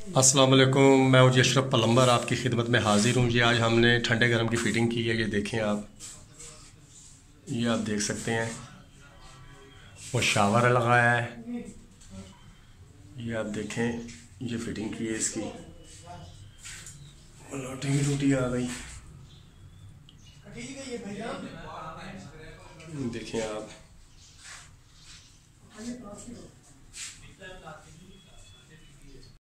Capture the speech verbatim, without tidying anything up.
अस्सलाम वालेकुम, मैं उजी अशरफ प्लम्बर आपकी खिदमत में हाजिर हूँ। जी आज हमने ठंडे गर्म की फ़िटिंग की है। ये देखें आप, ये आप देख सकते हैं वो शावर लगाया है। ये आप देखें, ये फ़िटिंग की है इसकी। टूटी टूटी आ गई, देखें आप।